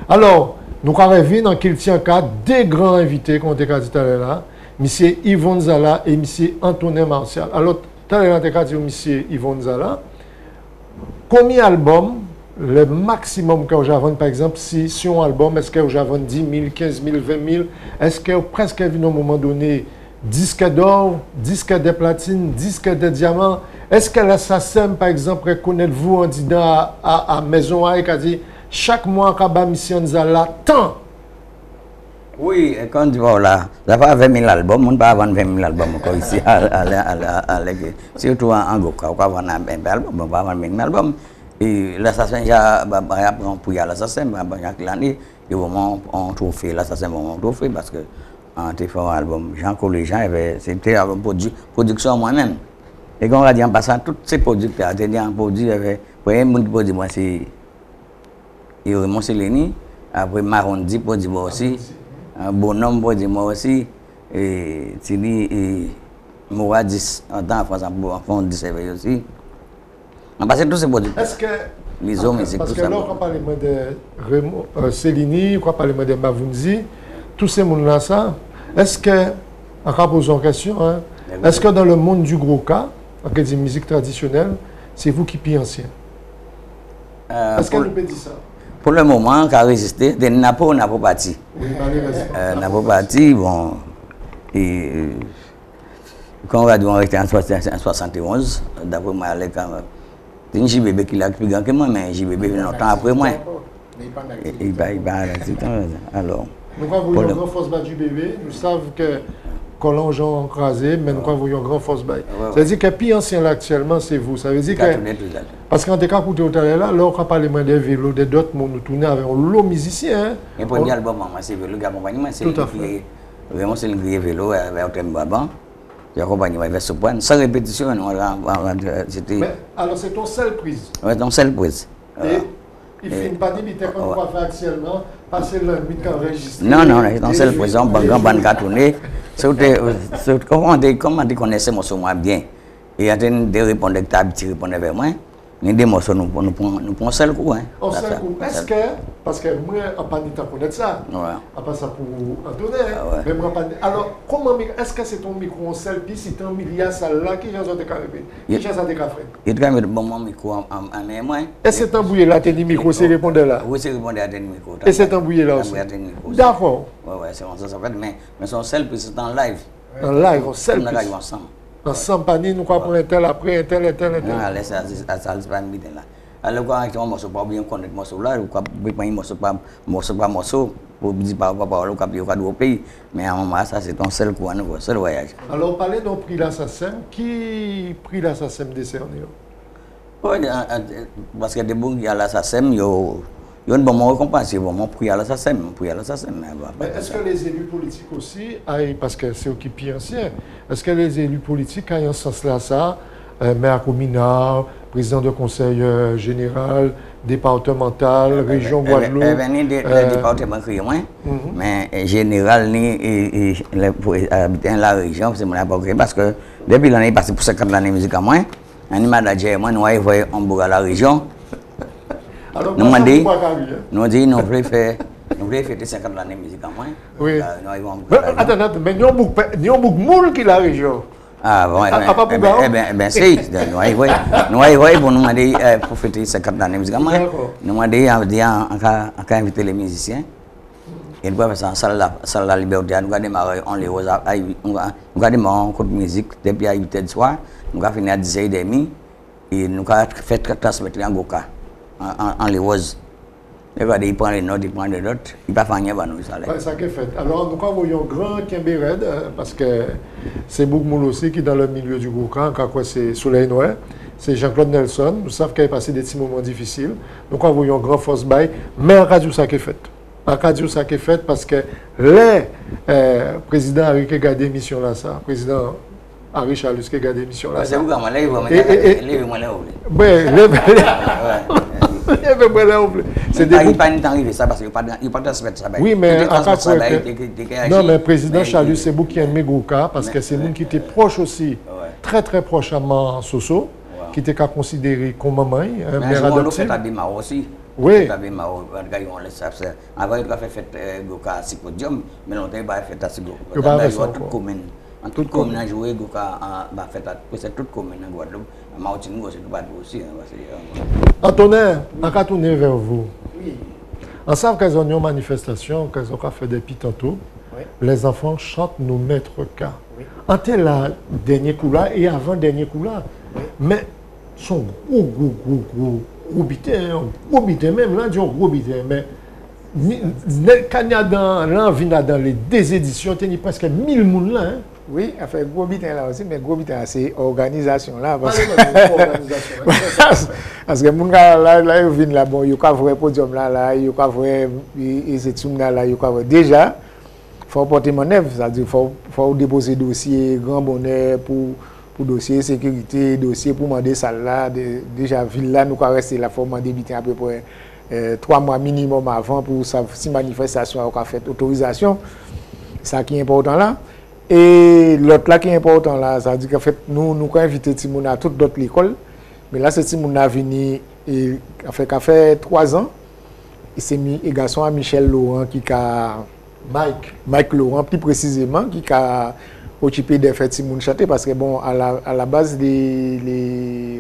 Alors, nous avons rêvé dans qu'il tient cas des grands invités qu'on a dit tout à l'heure là, M. Yvonne Zala et M. Antonin Martial. Alors, tout à l'heure, on a dit M. Yvonne Zala, combien d'albums, le maximum que j'avais, par exemple, si un album, est-ce que j'avais 10 000, 15 000, 20 000, est-ce que presque à un moment donné, disque d'or, disque de platine, disque de diamant, est-ce que l'assassin, par exemple, reconnaît-vous en disant à Maison A et a dit chaque mois, quand Mission Zala, tant? Oui, quand tu vois là, ça va 20 000 albums, on ne peut pas vendre 20 000 albums encore ici, surtout en Goka, on va vendre un album, on va vendre 20 000 albums. Et l'assassin, il y a pour l'assassin, il y a un trophée, l'assassin, un trophée, parce que en fait un album, Jean Collégian, c'était une production moi-même. Et quand on a dit en passant, tous ces producteurs, c'est-à-dire un produit, le premier monde produit, moi, c'est Raymond Seleni, après Marondi produit moi aussi, Bonhomme produit moi aussi, et Thierry et Mouradis, en temps en France, en fond, aussi. On passe tous ces producteurs. Est-ce que. Les hommes, c'est tout ça. Parce que là, on parle de Raymond Seleni, on parle de Mavounzi, tous ces mondes-là, ça. Est-ce que, en posant une question, hein, est-ce que dans le monde du gros cas, en cas de musique traditionnelle, c'est vous qui êtes ancien? Est-ce qu'elle nous peut dire ça? Pour le moment, on a résisté. N'a pas parti. Oui, n'a pas parti, bon. Et quand on a dit qu'on était en 71, d'après moi, c'est un JBB qui l'a plus grand que moi, mais JBB vient longtemps après moi. Il va alors. Nous avons une grande force du bébé, nous savons que Colon Jean écrasé, mais nous avons une grande force bail. Ça veut dire que le plus ancien là actuellement, c'est vous. Ça veut dire que. Parce qu'en tout cas, pour tout à l'heure, là, on parle des vélos, des d'autres, nous tournons avec un lot de musiciens. Le premier album, c'est Vélo d'accompagnement, c'est vraiment c'est le vélo avec un Brabant. J'ai accompagné avec ce point, sans répétition. Mais alors, c'est ton seul prise? Oui, ton seul prise. Il ne finit pas de dire qu'on va faire actuellement, passer le nuit enregistré. Non, c'est ton seul prise, on va ban cartonné. Comment tu connaissais mon son bien? Et il y a des répondeurs qui répondent vers moi. Nous des morceaux, nous prenons seul coup. Un seul coup. Est-ce que, parce que moi, je n'ai pas de temps pour ça. À part ça pour Antonin. Alors, comment est-ce que c'est ton micro en seul, puis si tu as un milliard là, qui j'en ai carré? Qui j'en ai fait? Il y a un bon micro en main. Est-ce que c'est embouillé là, tes micro, c'est répondeur là? Oui, c'est répondeur à tes micro. Et c'est embouillé là aussi? D'accord. Oui, c'est ça. Mais son seul, puis c'est en live. En live, en seul. On a ensemble. Ensemble, panier, nous croyons un tel après, un tel. Non, allez, ça c'est pas mis là. Alors, quand on a un morceau, pas bien connaître morceau là, ou quand on a un morceau, pour dire pas, on a au pays. Mais à un moment, ça, c'est ton seul coup, un seul voyage. Alors, parlez d'un prix l'assassin. Qui prix l'assassin décerné? Oui, parce que des bons qui a l'assassin, il y a un bon récompense, il y a un bon prix à l'assassin. Mais est-ce que les élus politiques aussi, parce que c'est occupé ancien, est-ce que les élus politiques ont un sens là, ça, maire communal, président de conseil général, départemental, région Guadeloupe? Le département qui est moins, mais général, les habitants de la région, c'est mon apport, parce que depuis l'année passée pour 50 années musique à moi, un manager, moi, nous voyons en bourg à la région. Nous avons dit, nous voulons faire 50 années musique à moi. Oui. Attends, mais nous avons beaucoup de monde qui est la région. Ah, bon, c'est. Nous voyons pour nous demander pour fêter 50 années musique à moi. Nous demandons à inviter les musiciens. Et nous avons fait ça en salle de la liberté. Nous avons démarré nous avons démarré en cours de musique depuis 8h du soir. Nous avons fini à 10h30 et nous avons fait transmettre en Goka. En les roses. Il prend les notes, il prend les notes, il ne peut pas faire rien. C'est ça qui est fait. Alors, nous avons un grand Kimbéred, parce que c'est beaucoup de monde aussi qui est dans le milieu du gros camp, quand c'est Soleil Noir. C'est Jean-Claude Nelson. Nous savons qu'il a passé des petits moments difficiles. Nous avons un grand force bail, mais en radio, ça qui est fait. En radio, ça qui est fait parce que le président a regardé l'émission là, ça. Président Henri Chalus qui a regardé l'émission là. C'est vous qui avez c'est des il pas arrivé ça parce qu'il n'y a pas de respect ça. Oui, mais non, mais président Chalus, c'est vous qui aimez Gouka parce que c'est nous qui était proche aussi, très très proche à Soso, qui était considéré comme maman, un maire adoptif. Oui. Avant, il a fait fête Goka à Sipodium, mais longtemps, il a fait à Sigo. Il a fait toute commune. En toute commune, a joué Goka a fait c'est toute commune en Guadeloupe. Martinique, c'est tout aussi. Antonin, on va tourner vers vous. Oui. On sait qu'ils ont une manifestation, qu'ils ont fait des petits tantôt. Oui. Les enfants chantent nos maîtres cas. Oui. Entre la dernier coup là et avant dernier coup là. Oui. Mais son gros bité même là, dit gros bité. Mais quand il y a dans les deux éditions, il y a presque 1000 personnes là. Hein. Oui, enfin, gros bitin là aussi, mais gros bitin c'est organisation là. Parce que mon gars là, il vient là, bon, il y a un podium là, il y a un déjà, il faut porter mon œuvre, c'est-à-dire qu'il faut déposer dossier, grand bonheur pour dossier sécurité, dossier pour demander ça là. Déjà, ville là, nous avons resté là, il faut demander bitin à peu près 3 mois minimum avant pour si manifestation a fait autorisation. Ça qui est important là. Et l'autre là qui est important là, ça veut dire qu'en fait, nous avons invité Timoun à toute d'autres écoles. Mais là, c'est Timoun a venu, qu'a fait 3 ans. Et c'est mis un garçon à Michel Laurent qui a. Mike Laurent, plus précisément, qui a occupé des fêtes Timoun chanter. Parce que bon, à la base, les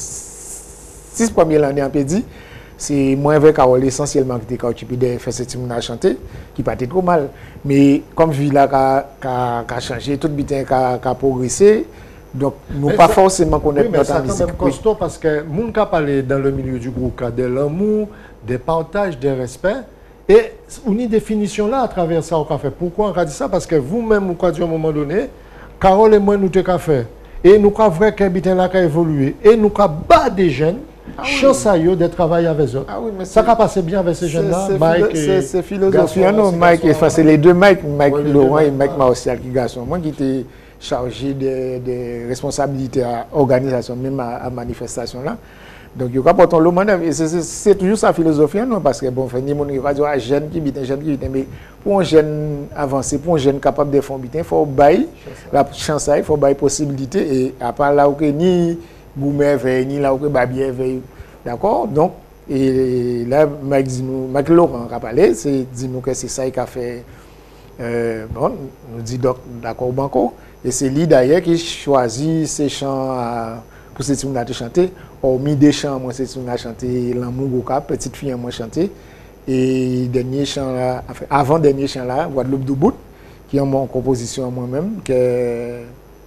6 premières années en Pédi, c'est moi avec Carole essentiellement qui était occupé des fêtes Timoun à chanter, qui pas trop mal. Mais comme Villa a changé, tout bien a progressé, donc nous pas forcément connaître notre musique. C'est quand même costaud parce que nous avons parlé dans le milieu du groupe de l'amour, des partages, des respects. Et on a une définition là à travers ça au café. Pourquoi on a dit ça? Parce que vous-même, vous avez dit à un moment donné, Carole et moi, nous avons fait. Et nous avons vrai qu'habitant là qui a évolué. Et nous avons bas des jeunes. Chance à eux de travailler avec eux. Ah oui, mais ça va passer bien avec ces jeunes-là. C'est philosophie. Non, Mike, c'est les deux Mike Laurent et Mike Martial qui garçon. Moi qui étais chargé des responsabilités à l'organisation, même à manifestation là. Donc, il y a pas le manœuvre. C'est toujours sa philosophie, non? Parce que bon, il y a des jeunes qui habitent, mais pour un jeune avancé, pour un jeune capable de faire il faut bailler la chance, il faut bailler possibilité. Et à part là où ni Goumet veille, ni là où Babier veille. D'accord? Donc, et là, Mike Laurent a parlé, c'est dit-nous que c'est ça qui a fait. Bon, nous dit d'accord, banco. Et c'est lui d'ailleurs qui choisit ces chants pour ces gens à chanter. Hormis des chants, moi, c'est à chanter l'amour Goka, petite fille, moi, chanter. Et dernier chant là, enfin, avant dernier chant là, Guadeloupe Doubout, qui est mon composition moi-même, que.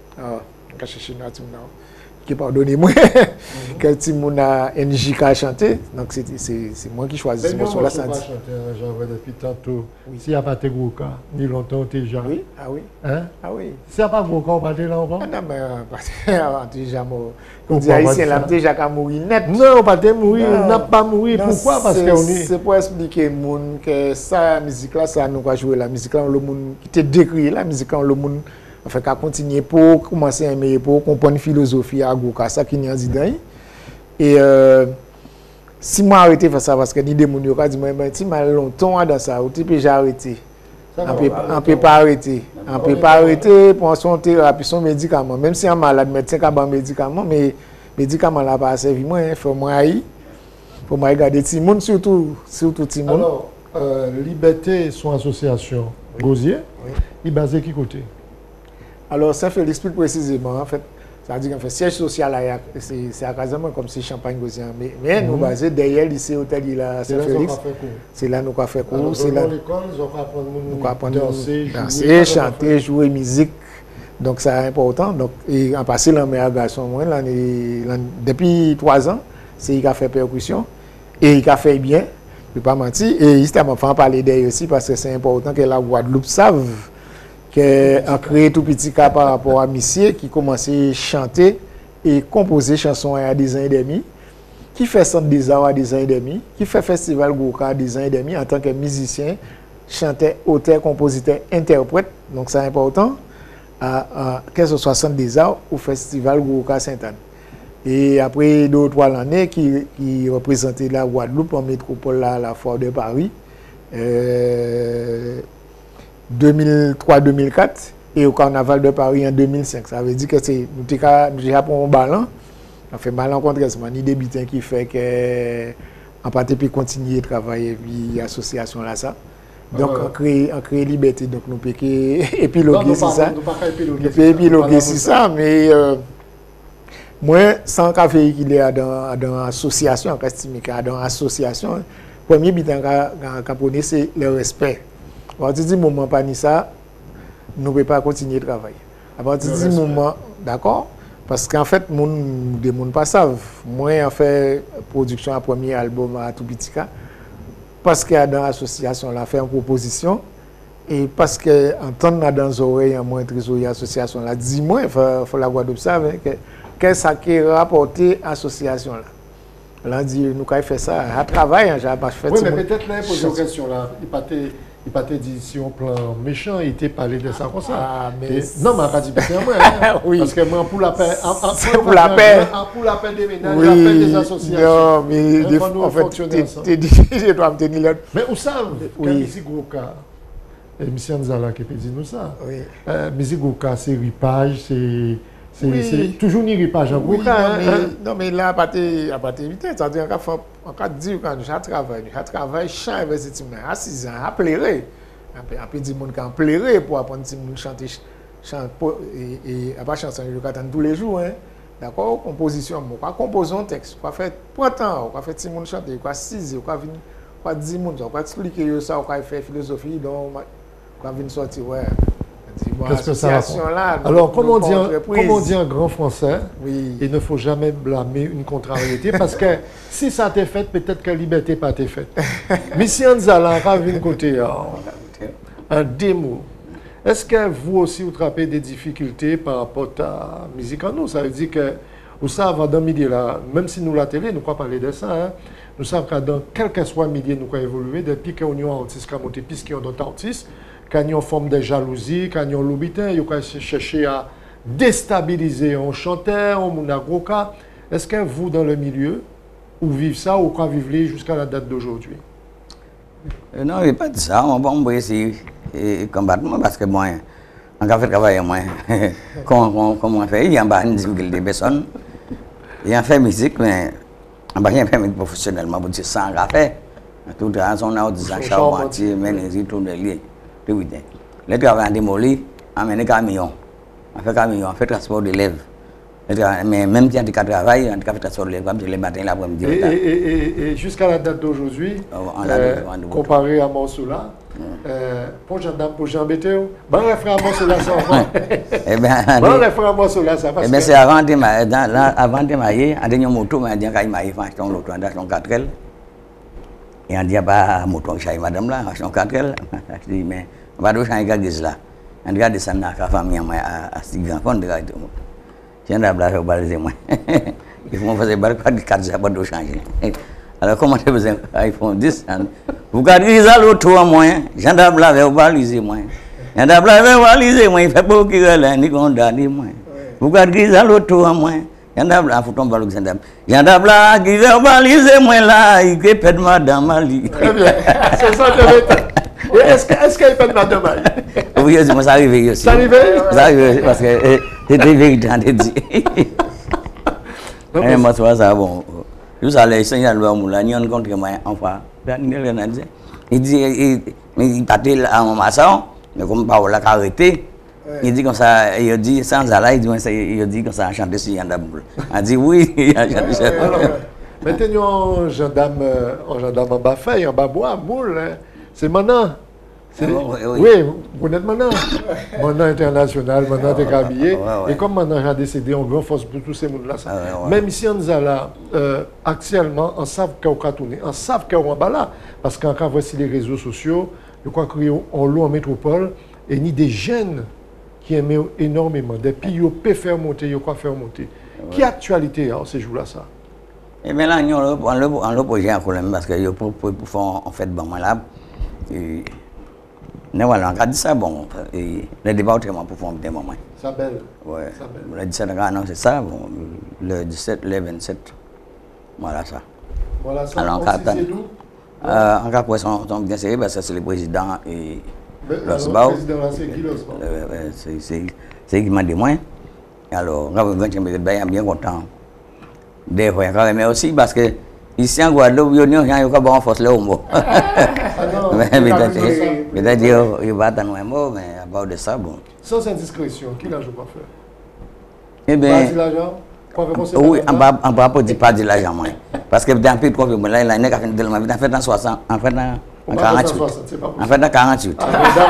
Pardonnez-moi, que Timouna NJK a chanté, donc c'est moi qui choisis ce morceau-là. Ça dit. J'avais depuis tantôt. S'il n'y a pas de Goka, ni longtemps déjà. Oui, ah oui. Hein? Ah oui. S'il n'y a pas de Goka, on va là encore? Non, mais déjà mort. On dit haïtien là, déjà qu'à mourir net. Non, pas de mourir, on n'a pas mourir. Pourquoi? Parce qu'on est. C'est pour expliquer monde que ça, musique là, ça nous va jouer la musique là, le monde qui te décrit la musique là, le monde. Enfin, qu'à continuer pour commencer à aimer, pour comprendre la philosophie à Goka, ça qui n'y a dit dedans. Et si moi arrêté de faire ça, parce que ni des gens qui ont dit, mais si mal longtemps dans ça, ou tu peux déjà arrêter. On ne peut pas arrêter. On ne peut pas arrêter pour son thérapie, son médicament. Même si un malade, médecin qui a un médicament, mais le médicament là pas servi moi, il faut moi regarder tout le monde, surtout tout le monde. Alors, Liberté, son association, Gosier, il est basé qui côté? Alors, Saint-Félix, plus précisément, en fait, ça veut dire qu'en fait, siège social, c'est à Casamance comme si Champagne-Gosien. Mais nous basons derrière le lycée hôtelier à Saint-Félix. C'est là nous avons fait cours. C'est là nous apprendre danser, chanter, jouer musique. Donc, c'est important. Donc, et en passant, le meilleur garçon, moi, depuis 3 ans, c'est il a fait percussion. Et il a fait bien, je ne vais pas mentir. Et il m'a fait parler d'elle aussi parce que c'est important que la Guadeloupe sache a créé tout petit cas par rapport à Missier qui commençait à chanter et composer chansons à des ans et demi, qui fait centre des arts à des ans et demi, qui fait festival Goka à des ans et demi en tant que musicien, chanteur, auteur, compositeur, interprète. Donc c'est important que ce soit centre des arts au festival Goka Sainte-Anne. Et après 2 ou 3 années qui représentait la Guadeloupe en métropole à la Foire de Paris. 2003-2004 et au Carnaval de Paris en 2005. Ça veut dire que nous avons un ballon. On fait mal rencontrer ni des bitins qui fait que on peut puis continuer à travailler via l'association là ça. Donc on crée liberté, donc nous peut épiloguer sur ça. Nous peut épiloguer sur ça, mais moi sans qu'à véhiculer dans l'association, on estime que dans l'association, premier but qu'on c'est le respect. À partir du moment pas ni ça, nous ne pouvons pas continuer de travailler. À partir du moment, d'accord? Parce qu'en fait, des gens ne savent pas. Moi, j'ai fait production à premier album à Toubitika. Parce qu'il y a dans l'association, on a fait une proposition. Et parce qu'entendre dans les oreilles, moi, trésorier l'association, là, dis-moi, il faut la voir d'observer qu'est-ce qui est rapporté à l'association là. Là, on dit, nous avons fait ça, à travail, j'ai pas fait. Oui, mais peut-être là, poser une question là. Il pas dit si on plan méchant, il t'a parlé de ça comme ça. Ah, mais non, mais pas dit c'est moi. Oui. Parce que moi, pour la paix, pour la paix. Pour la paix des ménages, la paix des associations. Non, mais en fait, je dois me tenir là. Mais vous savez, quand ici, gros cas, M. Nzala qui peut dire nous ça. Oui. Mais gros cas, c'est ripage, c'est toujours ni ripage en gros cas. Non, mais là, à partir éviter, c'est-à-dire en cas de dire quand je travaille, chant université, à 6 ans, à pleurer. Un peu de monde qui a pleuré pour apprendre à chanter, et à pas chanter, je chante tous les jours. Hein. D'accord? Composition, on compose un texte, on fait printemps, on fait tout le monde chanter, on 6 ans, on 10 monde, on expliquer ça, on fait philosophie, donc on venir sortir, ouais. Qu'est-ce que ça là, alors, comme on dit en grand français, il ne faut jamais blâmer une contrariété parce que si ça t'est fait, peut-être que la liberté n'a pas été faite. Mais si on a un côté, un démo, est-ce que vous aussi vous trappez des difficultés par rapport à la musique en nous? Ça veut dire que vous savez, dans le milieu là, même si nous la télé, nous ne pouvons pas parler de ça, hein, nous savons que dans quel que soit le milieu, nous pouvons évoluer depuis qu'on a un artiste qui a monté, puisqu'il y a d'autres artistes. Quand ils ont forme de jalousie, quand ils ont l'obité, ils ont cherché à déstabiliser un chanteur, un gros cas. Est-ce que vous, dans le milieu, vous vivez ça ou quoi vivez jusqu'à la date d'aujourd'hui? Non, il n'y a pas de ça. On va essayer de combattre parce que moi, en fait, travailler moi, comment on fait, il y a une difficulté de personnes. Il y a fait musique, mais on va rien faire professionnellement pour dire ça, on a fait. Tout le temps, on a dit ça, charpentier, menuisier, tout le lié. Les travailleurs démolis, on amène des camions. On fait camion, on fait transport d'élèves. Mais même si on travaille, on fait transport d'élèves, comme les matins, l'après-midi. Et jusqu'à la date d'aujourd'hui, comparé à Morsola, pour gendarme, pour Jean Béthéo, bon, les frères Morsola, ça va. Bon, les frères Morsola, ça va. Eh bien, c'est avant de démarrer, on a une moto, mais on a dit qu'il y a une moto, on a une 4L. Et on dit pas moto chez madame là, on 4L. Je dis mais on va changer gaz là. On regarde ça dans la famille à 6 grand compte de tout. J'ai un blâme au balisé moi. Il faut faire des pas de 4 ça pas de changer. Alors comment tu besoin iPhone 10 vous gardez ça l'autre à moi. J'ai un blâme au balisé moi. J'ai un blâme au balisé moi, il fait pas qu'il là ni condamné moi. Vous gardez ça l'autre à moi. Yandabla faut tomber le gendarme. Yandabla qui veut baliser moi là, il fait de madame Mali. Très bien. C'est ça que est-ce qu'il fait de madame Mali? Oui, moi ça arrive aussi. Ça arrive? Ça arrive parce que c'était vérité en dit. Et moi ça bon. Nous allons essayer à le moula ni on compte que moi enfin. Il dit il partait en maçon, mais comme pas la arrêté. Il dit comme ça, il dit sans Nzala, il dit comme ça, chanter sur Yandaboul. Il dit oui, il a chanté sur Yandaboul. Alors, maintenant, un gendarme en bas feuille, en bas bois, boule, c'est maintenant. Oui, vous êtes maintenant. Maintenant international, maintenant t'es habillé. Et comme maintenant j'ai décédé, on grand force pour tous ces mondes-là. Même ici en Nzala, actuellement, on sait qu'on va tourner, on sait qu'on va là. Parce qu'en cas voici les réseaux sociaux, je crois qu'on l'a en métropole, et ni des jeunes qui aiment énormément. Depuis, ils peuvent faire monter, ils peuvent faire monter. Quelle actualité ces jours-là, ça? Et bien là, on l'a posé un problème parce que pour faire en fait bon malade. Mais voilà, on a dit ça, bon, le département pour faire des moments. Ça belle. Oui. Le 17 non, c'est ça, bon, le 17, le 27. Voilà ça. Voilà ça. Alors, en cas quoi, sont bien sérieux parce que c'est le président et. C'est qui m'a dit moi. Alors, on va bien content. Des fois, mais aussi parce que Ici en Guadeloupe, il y a un peu de force là au mot. Mais peut-être il va attendre un mot, mais à part de ça, bon. Sans indiscrétion, qui l'a joué pas faire? Eh bien, oui, on ne va pas dire l'argent, moi. Parce que dans le pays, là, il a fait en 60, en fait en 48. En fait en 48.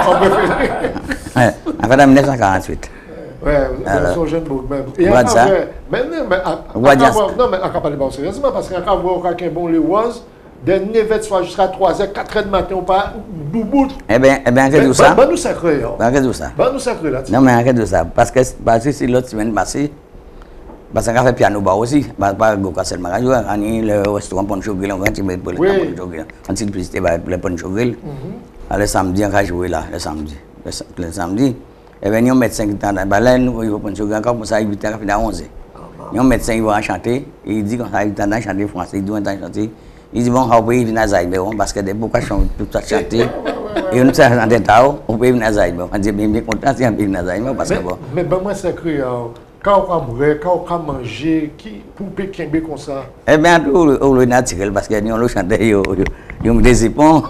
En fait en 1948. Oui, c'est un jeune bouc même. Et à ça. Mais non, mais à pas parler sérieusement, parce qu'à voir quelqu'un bon les was, dernier vêt soit jusqu'à 3h, 4h du matin, on pas doubout. Eh bien, en fait, ça. Bah, nous sacré. En fait, ça. Bah, nous sacré là. Non, mais en fait, ça. Parce que si l'autre semaine passée, parce qu'on a fait piano bar aussi, pas Goka seulement, on a le restaurant Poncho Grill, on a un petit peu pour le Poncho Grill, un petit publicité pour le Poncho Grill. Le samedi, on a joué là, le samedi. Et bien, il y a un médecin qui est dans la baleine, il va Poncho Grill, comme ça, à 8h, il a 11h. Il y a un médecin qui va chanter, il dit qu'on a 8h, il chanter français, il dit qu'on a chanter. Il dit, bon, on peut venir à Zaïbe, parce que des bocas sont tout à chanter. Et on s'est rendu tard, on peut venir à Zaïbe. On dit, bien content, si on peut venir à Zaïbe, parce que bon. Mais moi, c'est cru. Quand on a mourir, quand on a mangé, pour pékin comme ça? Eh bien, on est naturel parce que nous, on chante, on met des épons.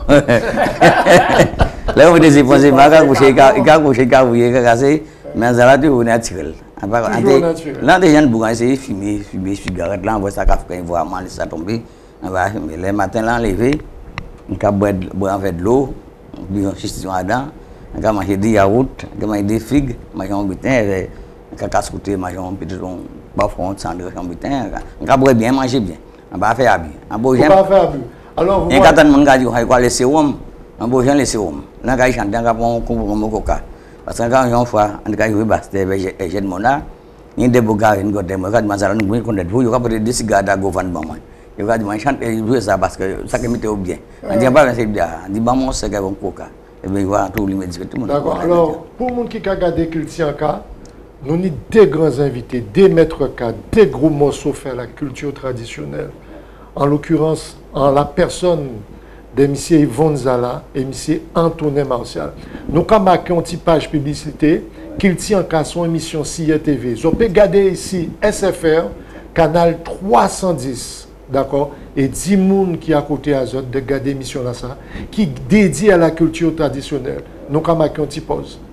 Là, on met des épons, c'est pas quand vous cassez, mais ça va, on est naturel. Là, des gens vont essayer de fumer, cigarette, là, on voit ça, on voit mal, ça tomber. On va fumer. Le matin, là, lever, on va boire avec de l'eau, on va chister dedans, on va manger des yaourts, on va manger des figues, on va manger un butin. Quand on a manger un petit bafon de cendre, on va bien manger bien. On va faire bien. On va faire bien. Alors, quand on a dit les sérum, on va les sérum. Là, quand on chante, on va prendre un coca. Parce que quand on fois, on a joué basket, j'ai demandé, il y a des bougas, il y a des bougas, il y a des bougas, il y a des cigares à gouvernement. Il y a des gens qui jouent ça parce que ça me met bien. On dit pas que c'est bien. On dit, bon, c'est un coca. Et bien, il va tout le monde. D'accord. Alors, pour les gens qui ont regardé Culture Cas, nous avons des grands invités, des maîtres cas, des gros morceaux faire la culture traditionnelle. En l'occurrence, en la personne de M. Yvon Zala et M. Antonin Martial. Nous avons marqué une petite page publicité qui tient en son émission CIE TV. Vous pouvez regarder ici SFR, canal 310, d'accord? Et 10 personnes qui à côté à de regarder l'émission là, ça, qui dédie à la culture traditionnelle. Nous avons marqué une petite pause.